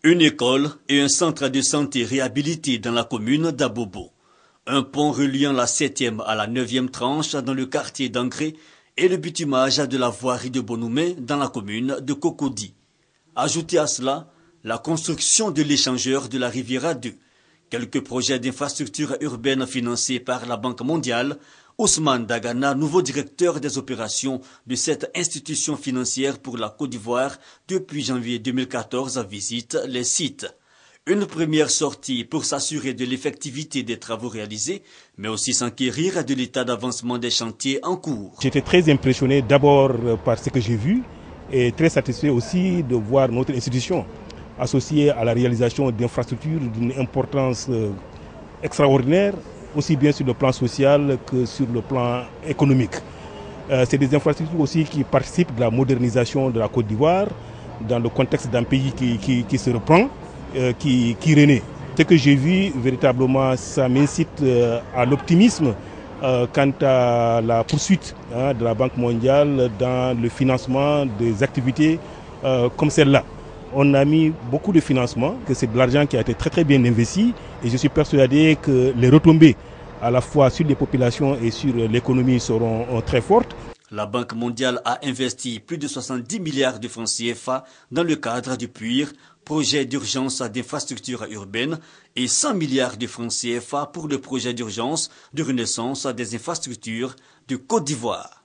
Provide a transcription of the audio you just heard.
Une école et un centre de santé réhabilités dans la commune d'Abobo. Un pont reliant la 7e à la 9e tranche dans le quartier d'Angré et le bitumage de la voirie de Bonoumé dans la commune de Cocody. Ajoutez à cela la construction de l'échangeur de la Riviera 2, quelques projets d'infrastructures urbaines financés par la Banque mondiale. Ousmane Dagana, nouveau directeur des opérations de cette institution financière pour la Côte d'Ivoire depuis janvier 2014, visite les sites. Une première sortie pour s'assurer de l'effectivité des travaux réalisés, mais aussi s'enquérir de l'état d'avancement des chantiers en cours. J'étais très impressionné d'abord par ce que j'ai vu et très satisfait aussi de voir notre institution associée à la réalisation d'infrastructures d'une importance extraordinaire, aussi bien sur le plan social que sur le plan économique. C'est des infrastructures aussi qui participent de la modernisation de la Côte d'Ivoire dans le contexte d'un pays qui se reprend, qui renaît. Ce que j'ai vu, véritablement, ça m'incite à l'optimisme quant à la poursuite de la Banque mondiale dans le financement des activités comme celle-là. On a mis beaucoup de financement, que c'est de l'argent qui a été très très bien investi et je suis persuadé que les retombées à la fois sur les populations et sur l'économie seront très fortes. La Banque mondiale a investi plus de 70 milliards de francs CFA dans le cadre du PUIR, projet d'urgence d'infrastructures urbaines, et 100 milliards de francs CFA pour le projet d'urgence de renaissance des infrastructures de Côte d'Ivoire.